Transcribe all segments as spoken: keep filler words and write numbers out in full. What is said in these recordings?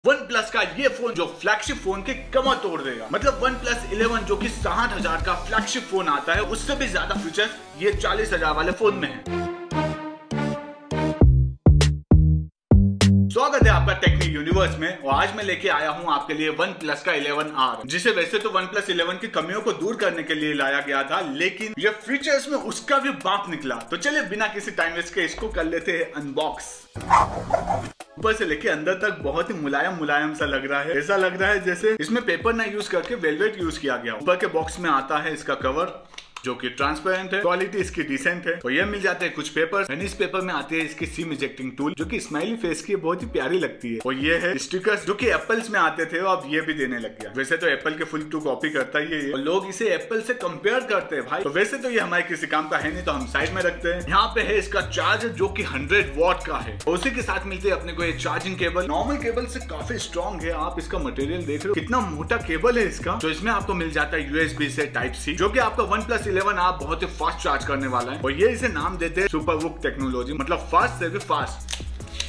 One plus का ये phone जो फ्लैगशिप फोन के कमर तोड़ देगा। मतलब वन प्लस इलेवन जो कि साठ हजार का फ्लैगशिप फोन आता है, उससे भी ज्यादा फीचर्स ये चालीस हजार वाले फोन में है। स्वागत है आपका टेक्निक यूनिवर्स में, और आज मैं लेके आया हूं आपके लिए वन प्लस का इलेवन आर, जिसे वैसे तो वन प्लस इलेवन की कमियों को दूर करने के लिए लाया गया था, लेकिन ये फीचर्स में उसका भी बाप निकला। तो चलिए बिना किसी टाइम वेस्ट के इसको कर लेते हैं अनबॉक्स। ऊपर से लेके अंदर तक बहुत ही मुलायम मुलायम सा लग रहा है। ऐसा लग रहा है जैसे इसमें पेपर ना यूज करके वेलवेट यूज किया गया। ऊपर के बॉक्स में आता है इसका कवर जो कि ट्रांसपेरेंट है, क्वालिटी इसकी डिसेंट है। और ये मिल जाते हैं कुछ पेपर्स, एंड इस पेपर में आती है इसकी सिम इजेक्टिंग टूल जो कि स्माइली फेस की बहुत ही प्यारी लगती है। और ये है स्टिकर्स जो कि एप्पल्स में आते थे और अब ये भी देने लग गया। वैसे तो एप्पल के फुल टू कॉपी करता ही है, और लोग इसे एप्पल से कंपेयर करते हैं भाई। तो वैसे तो ये हमारे किसी काम का है नहीं, तो हम साइड में रखते हैं। यहाँ पे है इसका चार्जर जो कि हंड्रेड वॉट का है, और उसी के साथ मिलते हैं अपने को ये चार्जिंग केबल। नॉर्मल केबल से काफी स्ट्रॉन्ग है। आप इसका मटेरियल देख रहे हो कितना मोटा केबल है इसका। तो इसमें आपको मिल जाता है यूएसबी से टाइप सी, जो कि आपका वन प्लस इलेवन आप बहुत फास्ट चार्ज करने वाला है। और ये इसे नाम देते हैं सुपरवुक टेक्नोलॉजी, मतलब फास्ट से भी फास्ट।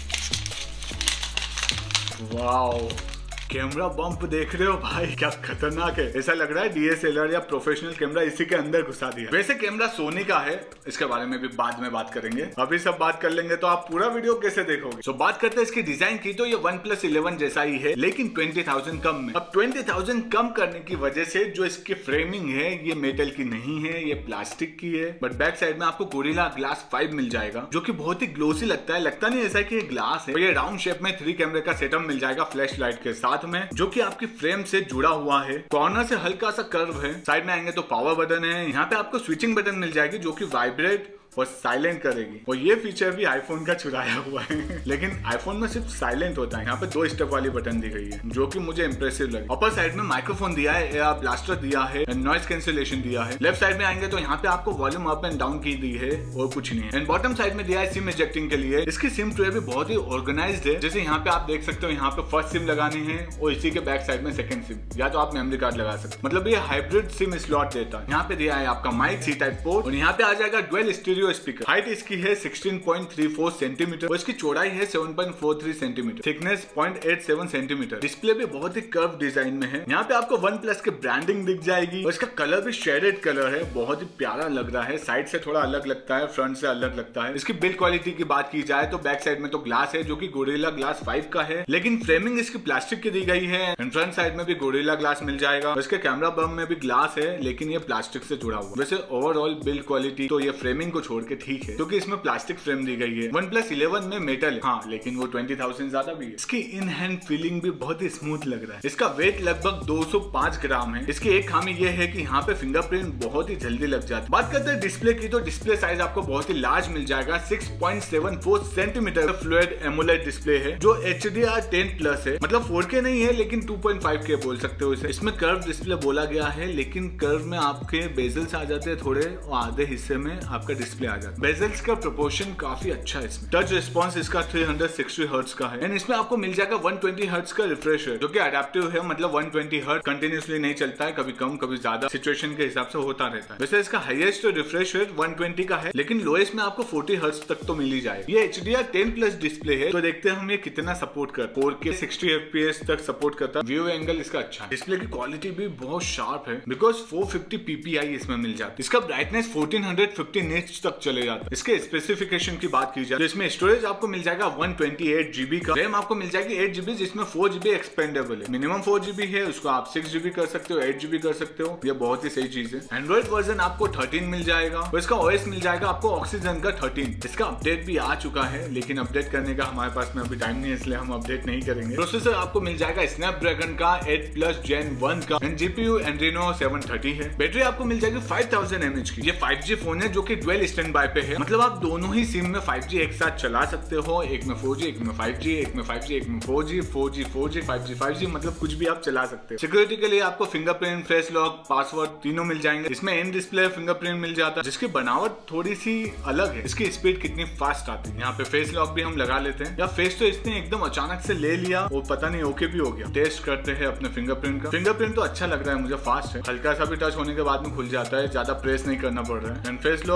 वाओ, कैमरा बम्प देख रहे हो भाई, क्या खतरनाक है। ऐसा लग रहा है डीएसएलआर या प्रोफेशनल कैमरा इसी के अंदर घुसा दिया। वैसे कैमरा सोनी का है, इसके बारे में भी बाद में बात करेंगे। अभी सब बात कर लेंगे तो आप पूरा वीडियो कैसे देखोगे। तो बात करते हैं इसकी डिजाइन की, तो ये वन प्लस इलेवन जैसा ही है, लेकिन ट्वेंटी थाउजेंड कम में। अब ट्वेंटी थाउजेंड कम करने की वजह से जो इसकी फ्रेमिंग है ये मेटल की नहीं है, ये प्लास्टिक की है। बट बैक साइड में आपको गोरिल्ला ग्लास फाइव मिल जाएगा, जो की बहुत ही ग्लोसी लगता है। लगता नहीं ऐसा की ग्लास है। ये राउंड शेप में थ्री कैमरे का सेटअप मिल जाएगा फ्लैश लाइट के साथ में, जो कि आपकी फ्रेम से जुड़ा हुआ है। कॉर्नर से हल्का सा कर्व है। साइड में आएंगे तो पावर बटन है। यहाँ पे आपको स्विचिंग बटन मिल जाएगी जो कि वाइब्रेट और साइलेंट करेगी। और ये फीचर भी आईफोन का चुराया हुआ है, लेकिन आईफोन में सिर्फ साइलेंट होता है। यहाँ पे दो स्टेप वाली बटन दी गई है, जो कि मुझे इंप्रेसिव लगी। अपर साइड में माइक्रोफोन दिया है, एयर ब्लास्टर दिया है, नॉइज कैंसिलेशन दिया है। लेफ्ट साइड में आएंगे तो यहाँ पे आपको वॉल्यूम अप एंड डाउन की दी है, और कुछ नहीं है। एंड बॉटम साइड में दिया है सिम इजेक्टिंग के लिए। इसकी सिम ट्रे भी बहुत ही ऑर्गेनाइज्ड है। जैसे यहाँ पे आप देख सकते हो, यहाँ पे फर्स्ट सिम लगानी है और इसी के बैक साइड में सेकंड सिम, या तो आप मेमोरी कार्ड लगा सकते। मतलब ये हाइब्रिड सिम स्लॉट देता है। यहाँ पे दिया है आपका माइक, सी टाइप पोर्ट, और यहाँ पे आ जाएगा डुअल स्टीरियो स्पीकर। हाइट इसकी है sixteen point three four centimetre, और इसकी चौड़ाई है seven point four three centimetre, thickness point eight seven centimetre. Display भी बहुत ही कर्व डिजाइन में है। यहाँ पे आपको वन प्लस की ब्रांडिंग दिख जाएगी, और इसका कलर भी शेडेड कलर है, बहुत ही प्यारा लग रहा है। साइड से थोड़ा अलग लगता है, फ्रंट से अलग लगता है। इसकी बिल्ड क्वालिटी की बात की जाए तो बैक साइड में तो ग्लास है जो कि गोरिल्ला ग्लास फाइव का है, लेकिन फ्रेमिंग इसकी प्लास्टिक की दी गई है। एंड फ्रंट साइड में भी गोरिल्ला ग्लास मिल जाएगा। इसके कैमरा बम में भी ग्लास है, लेकिन ये प्लास्टिक से जुड़ा हुआ। वैसे ओवरऑल बिल्ड क्वालिटी तो ये फ्रेमिंग को छोड़ के ठीक है, क्योंकि इसमें प्लास्टिक फ्रेम दी गई है। वन प्लस इलेवन में मेटल है, हाँ, लेकिन वो ट्वेंटी थाउजेंड ज्यादा भी है। इसकी इन हैंड फीलिंग भी बहुत ही स्मूथ लग रहा है। इसका वेट लगभग दो सौ पाँच ग्राम है। इसकी एक खामी ये है कि यहाँ पे फिंगरप्रिंट बहुत ही जल्दी लग जाता है। बात करते हैं डिस्प्ले की, तो डिस्प्ले साइज आपको बहुत ही लार्ज मिल जाएगा। Six point seven four centimetre fluid AMOLED display है, जो H D R ten plus है। मतलब फोर के नहीं है, लेकिन टू पॉइंट फाइव के बोल सकते हो इसे। इसमें कर्व डिस्प्ले बोला गया है, लेकिन कर्व में आपके बेजल्स आ जाते हैं थोड़े, और आधे हिस्से में आपका डिस्प्ले आ जाता है। बेजल्स का प्रोपोर्शन काफी अच्छा है इसमें। टच रिस्पॉन्स इसका थ्री सिक्सटी हर्ट्ज का है, एंड इसमें आपको मिल जाएगा वन ट्वेंटी हर्ट्ज का रिफ्रेश रेट, जो कि अडेप्टिव है। मतलब वन ट्वेंटी हर्ट्ज कंटिन्यूअसली नहीं चलता है, कभी कम कभी ज्यादा, सिचुएशन के हिसाब से होता रहता है। वैसे इसका highest refresh rate one twenty का है, लेकिन लोएस्ट में आपको फोर्टी हर्ट्ज तक तो मिल ही जाए। ये H D R ten plus display है, तो देखते हैं हम ये कितना सपोर्ट करता है। Four K sixty F P S तक सपोर्ट करता है। व्यू एंगल इसका अच्छा है। डिस्प्ले की क्वालिटी भी बहुत शार्प है, because four fifty P P I इसमें मिल जाती है। इसका ब्राइटनेस फोर्टीन फिफ्टी निट्स तक चले जाता है। इसके स्पेसिफिकेशन की बात की जाए तो इसमें स्टोरेज आपको मिल जाएगा वन ट्वेंटी एट जीबी का। रैम आपको मिल जाएगी एट जीबी, जिसमें फोर जीबी एक्सपेंडेबल है। मिनिमम फोर जीबी है, उसको आप सिक्स जीबी कर सकते हो, एट जीबी कर सकते हो। ये बहुत ही सही चीज है। एंड्रॉइड वर्जन आपको थर्टीन मिल जाएगा, और इसका ओएस मिल जाएगा आपको ऑक्सीजन का थर्टीन। इसका अपडेट भी आ चुका है, लेकिन अपडेट करने का हमारे पास में अभी टाइम नहीं है, इसलिए हम अपडेट नहीं करेंगे। प्रोसेसर आपको मिल जाएगा स्नैपड्रैगन का एट प्लस जेन वन का, and GPU Adreno seven thirty है। बैटरी आपको मिल जाएगी फाइव थाउजेंड एमएच की। ये फाइव जी फोन है, जो कि डुअल स्टैंड बाय पे है। मतलब आप दोनों ही सिम में फाइव जी एक साथ चला सकते हो। एक में फोर जी, एक में फाइव जी, एक में फाइव जी, एक में four G, four G, four G, five G, five G, मतलब कुछ भी आप चला सकते हो। सिक्योरिटी के लिए आपको फिंगरप्रिंट, फेस लॉक, पासवर्ड तीनों मिल जाएंगे। इसमें इन डिस्प्ले फिंगरप्रिंट मिल जाता है, जिसकी बनावट थोड़ी सी अलग है। इसकी स्पीड कितनी फास्ट आती है। यहाँ पे फेस लॉक भी हम लगा लेते हैं, या फेस तो इसने एकदम अचानक से ले लिया, वो पता नहीं ओके भी हो गया। टेस्ट करते हैं अपने फिंगरप्रिंट का। फिंगरप्रिंट तो अच्छा लग रहा है मुझे, फास्ट है। हल्का सा भी टच होने के बाद में खुल जाता है, ज्यादा प्रेस नहीं करना पड़ रहा है। And face lock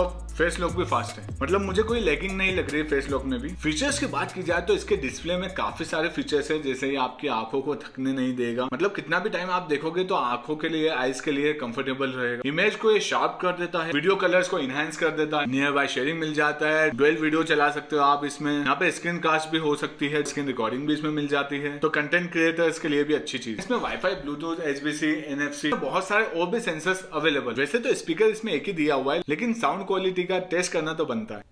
face lock भी फास्ट है, मतलब मुझे कोई लैगिंग नहीं लग रही है फेस लॉक में भी। फीचर्स की बात की जाए तो इसके डिस्प्ले में काफी सारे फीचर्स है, जैसे ये आपकी आंखों को थकने नहीं देगा, मतलब कितना भी टाइम आप देखोगे तो आंखों के लिए, आईज के लिए कंफर्टेबल रहेगा। इमेज को ये शार्प कर देता है, वीडियो कलर्स को इनहेंस कर देता है, नियर बाय शेयरिंग मिल जाता है, डुअल वीडियो चला सकते हो आप इसमें। यहाँ पे स्क्रीन कास्ट भी हो सकती है, स्क्रीन रिकॉर्डिंग भी इसमें मिल जाती है, तो कंटेंट क्रिएटर्स के लिए भी अच्छी चीज। इसमें वाईफाई, ब्लूटूथ, एचबीसी, एनएफसी, बहुत सारे और भी सेंसर्स अवेलेबल। वैसे तो स्पीकर इसमें एक ही दिया हुआ है, लेकिन साउंड क्वालिटी का टेस्ट करना तो बनता है।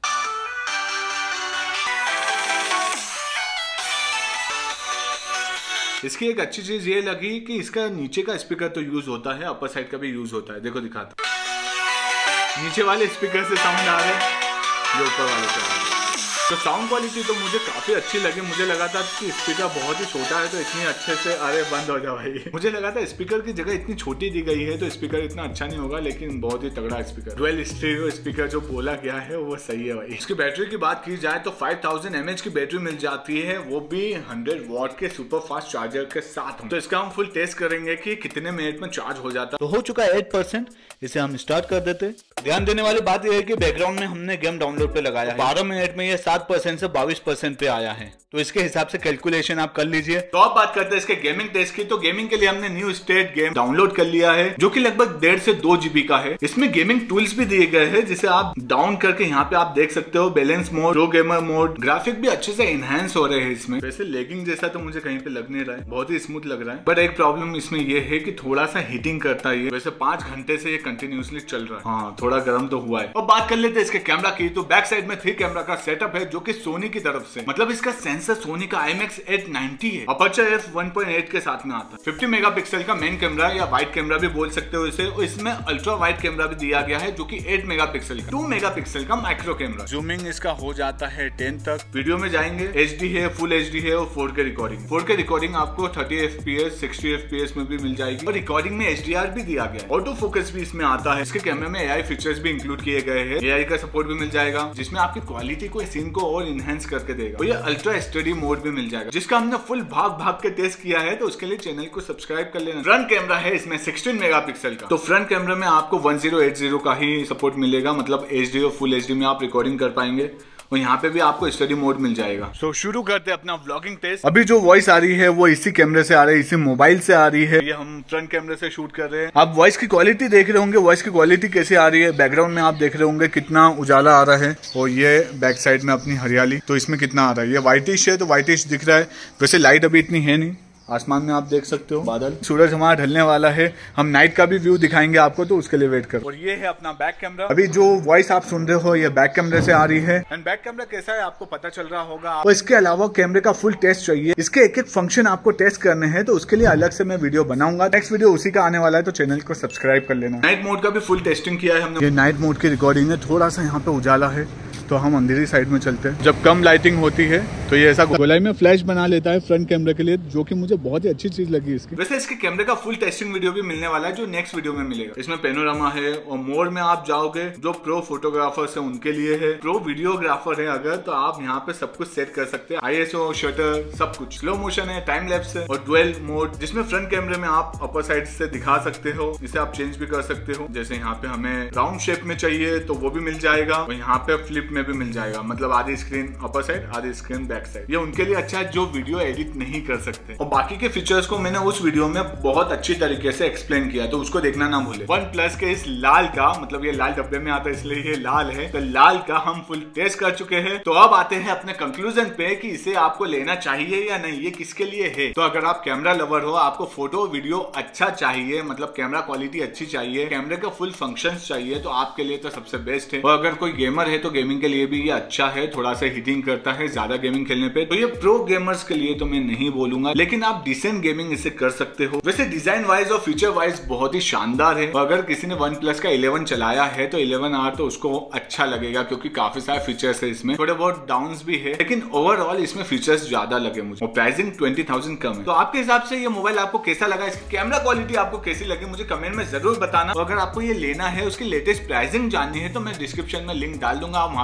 इसकी एक अच्छी चीज ये लगी कि इसका नीचे का स्पीकर तो यूज होता है, अपर साइड का भी यूज होता है। देखो दिखाता, नीचे वाले स्पीकर से साउंड आ रहे हैं, जो ऊपर वाले से आ रहे हैं। तो साउंड क्वालिटी तो मुझे काफी अच्छी लगी। मुझे लगा था कि स्पीकर बहुत ही छोटा है तो इतनी अच्छे से, अरे बंद हो जाओ भाई। मुझे लगा था स्पीकर की जगह इतनी छोटी दी गई है तो स्पीकर इतना अच्छा नहीं होगा, लेकिन बहुत ही तगड़ा स्पीकर, डुअल स्टीरियो स्पीकर जो बोला गया है वो सही है भाई। इसकी बैटरी की बात की जाए तो फाइव थाउजेंड एमएच की बैटरी मिल जाती है, वो भी हंड्रेड वॉट के सुपर फास्ट चार्जर के साथ। तो इसका हम फुल टेस्ट करेंगे कि कितने मिनट में चार्ज हो जाता है। तो हो चुका है एट परसेंट, इसे हम स्टार्ट कर देते। ध्यान देने वाली बात यह है कि बैकग्राउंड में हमने गेम डाउनलोड पे लगाया है, बारह मिनट में ये सात परसेंट से बाईस परसेंट पे आया है, तो इसके हिसाब से कैलकुलेशन आप कर लीजिए। तो अब बात करते हैं इसके गेमिंग टेस्ट की। तो गेमिंग के लिए हमने न्यू स्टेट गेम डाउनलोड कर लिया है, जो कि लगभग डेढ़ से दो जीबी का है। इसमें गेमिंग टूल्स भी दिए गए हैं, जिसे आप डाउन करके यहाँ पे आप देख सकते हो, balance mode, pro gamer mode, graphic भी अच्छे से इनहेंस हो रहे हैं इसमें। वैसे लेगिंग जैसा तो मुझे कहीं पे लग नहीं रहा है, बहुत ही स्मूथ लग रहा है। बट एक प्रॉब्लम इसमें यह है कि थोड़ा सा हीटिंग करता है। वैसे पांच घंटे से ये कंटिन्यूसली चल रहा है, हाँ थोड़ा गर्म तो हुआ है। और बात कर लेते हैं इसके कैमरा की। तो बैक साइड में थ्री कैमरा का सेटअप है, जो कि सोनी की तरफ से, मतलब इसका सेंसर सोनी का I M X eight ninety है, aperture F one point eight के साथ में आता है। फिफ्टी मेगापिक्सल का मेन कैमरा या वाइड कैमरा भी बोल सकते हो इसे। इसमें अल्ट्रा वाइड कैमरा भी दिया गया है, जो कि एट मेगापिक्सल का, टू मेगापिक्सल का माइक्रो कैमरा। जूमिंग इसका हो जाता है टेन तक। वीडियो में जाएंगे, एच डी है, फुल एच डी है और four K recording. Four K recording आपको thirty F P S, sixty F P S में भी मिल जाएगी, और रिकॉर्डिंग में एच डी आर भी दिया गया है। ऑटो फोकस भी इसमें आता है। इसके कैमरे में ए आई फीचर्स भी इंक्लूड किए गए हैं, ए आई का सपोर्ट भी मिल जाएगा, जिसमें आपकी क्वालिटी को, सीन को और इनहेंस करके देगा। तो ये अल्ट्रा स्टडी मोड भी मिल जाएगा, जिसका हमने फुल भाग भाग के टेस्ट किया है, तो उसके लिए चैनल को सब्सक्राइब कर लेना। फ्रंट कैमरा है इसमें सिक्सटीन मेगापिक्सल का। तो फ्रंट कैमरा में आपको वन थाउजेंड एटी का ही सपोर्ट मिलेगा, मतलब एच डी और फुल एच डी में आप रिकॉर्डिंग कर पाएंगे, और यहाँ पे भी आपको स्टडी मोड मिल जाएगा। तो so, शुरू करते हैं अपना व्लॉगिंग टेस्ट। अभी जो वॉइस आ रही है वो इसी कैमरे से आ रही है, इसी मोबाइल से आ रही है। ये हम फ्रंट कैमरे से शूट कर रहे हैं। आप वॉइस की क्वालिटी देख रहे होंगे, वॉइस की क्वालिटी कैसे आ रही है। बैकग्राउंड में आप देख रहे होंगे कितना उजाला आ रहा है, और ये बैक साइड में अपनी हरियाली, तो इसमें कितना आ रहा है। ये व्हाइटिश है तो व्हाइटिश दिख रहा है। वैसे लाइट अभी इतनी है नहीं, आसमान में आप देख सकते हो बादल, सूरज हमारा ढलने वाला है। हम नाइट का भी व्यू दिखाएंगे आपको, तो उसके लिए वेट करो। और ये है अपना बैक कैमरा। अभी जो वॉइस आप सुन रहे हो ये बैक कैमरे से आ रही है। एंड बैक कैमरा कैसा है आपको पता चल रहा होगा। तो इसके अलावा कैमरे का फुल टेस्ट चाहिए, इसके एक एक फंक्शन आपको टेस्ट करने हैं, तो उसके लिए अलग से मैं वीडियो बनाऊंगा। नेक्स्ट वीडियो उसी का आने वाला है, तो चैनल को सब्सक्राइब कर लेना। नाइट मोड का भी फुल टेस्टिंग किया है हमने। ये नाइट मोड की रिकॉर्डिंग है। थोड़ा सा यहाँ पे उजाला है, तो हम अंधेरी साइड में चलते हैं। जब कम लाइटिंग होती है तो ये ऐसा गोलाई में फ्लैश बना लेता है फ्रंट कैमरे के लिए, जो कि मुझे बहुत ही अच्छी चीज लगी इसकी। वैसे इसके कैमरे का फुल टेस्टिंग वीडियो भी मिलने वाला है, जो नेक्स्ट वीडियो में मिलेगा। इसमें पेनोरामा है, और मोड में आप जाओगे जो प्रो फोटोग्राफर्स है उनके लिए है, प्रो वीडियोग्राफर है अगर, तो आप यहाँ पे सब कुछ सेट कर सकते हैं। आई एस ओ, शटर, सब कुछ। स्लो मोशन है, टाइम लैप्स है, और डुअल मोड, जिसमें फ्रंट कैमरे में आप अपर साइड से दिखा सकते हो, इसे आप चेंज भी कर सकते हो। जैसे यहाँ पे हमें राउंड शेप में चाहिए तो वो भी मिल जाएगा, और यहाँ पे फ्लिप में भी मिल जाएगा, मतलब आधी स्क्रीन अपर साइड, आधी स्क्रीन बैक साइड। ये उनके लिए अच्छा है जो वीडियो एडिट नहीं कर सकते। और बाकी के फीचर्स को मैंने उस वीडियो में बहुत अच्छी तरीके से एक्सप्लेन किया, तो उसको देखना ना भूले। वन प्लस के इस लाल का, मतलब ये लाल डब्बे में आता है इसलिए ये लाल है, तो लाल का हम फुल टेस्ट कर चुके हैं। तो अब आते हैं अपने कंक्लूजन पे कि इसे आपको लेना चाहिए या नहीं, ये किसके लिए है। तो अगर आप कैमरा लवर हो, आपको फोटो वीडियो अच्छा चाहिए, मतलब कैमरा क्वालिटी अच्छी चाहिए, कैमरे का फुल फंक्शन चाहिए, तो आपके लिए तो सबसे बेस्ट है। और अगर कोई गेमर है तो गेमिंग के लिए भी ये अच्छा है, थोड़ा सा हीटिंग करता है ज्यादा गेमिंग खेलने पे। तो ये प्रो गेमर्स के लिए तो मैं नहीं बोलूंगा, लेकिन आप डिसेंट गेमिंग इसे कर सकते हो। वैसे डिजाइन वाइज और फीचर वाइज बहुत ही शानदार है। अगर किसी ने वन प्लस का इलेवन चलाया है तो इलेवन आर तो उसको अच्छा लगेगा, क्योंकि काफी सारे फीचर्स है इसमें, थोड़े बहुत डाउन्स भी है, लेकिन ओवरऑल इसमें फीचर्स ज्यादा लगे मुझे। और प्राइसिंग ट्वेंटी थाउजेंड कम है। तो आपके हिसाब से ये मोबाइल आपको कैसा लगा, इसकी कैमरा क्वालिटी आपको कैसी लगी, मुझे कमेंट में जरूर बताना। और अगर आपको ये लेना है, उसकी लेटेस्ट प्राइसिंग जाननी है, तो मैं डिस्क्रिप्शन में लिंक डाल दूंगा, आप वहां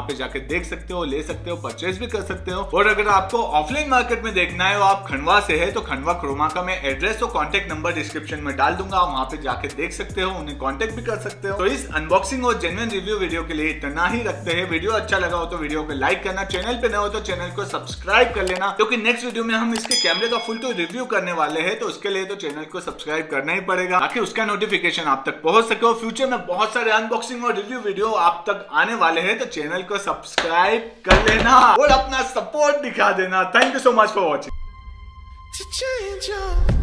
पे जाके देख सकते हो, ले सकते हो, परचेज भी कर सकते हो। और अगर आपको ऑफलाइन मार्केट में देखना है, आप खंडवा से है तो खंडवा क्रोमा का मैं एड्रेस और कॉन्टेक्ट नंबर डिस्क्रिप्शन में डाल दूंगा, वहां पे जाके देख सकते हो, उन्हें कॉन्टेक्ट भी कर सकते हो। तो इस अनबॉक्सिंग और जेन्युइन रिव्यू वीडियो के लिए इतना ही रखते हैं। वीडियो अच्छा लगा हो तो वीडियो को लाइक करना, चैनल पे नए हो तो चैनल को सब्सक्राइब कर लेना, क्योंकि नेक्स्ट वीडियो में हम इसके कैमरे का फुल तो रिव्यू करने वाले हैं, तो उसके लिए तो चैनल को सब्सक्राइब करना ही पड़ेगा ताकि उसका नोटिफिकेशन आप तक पहुंच सके। फ्यूचर में बहुत सारे अनबॉक्सिंग और रिव्यू वीडियो आप तक आने वाले हैं, तो चैनल को सब्सक्राइब कर लेना और अपना सपोर्ट दिखा देना। Thank you so much for watching.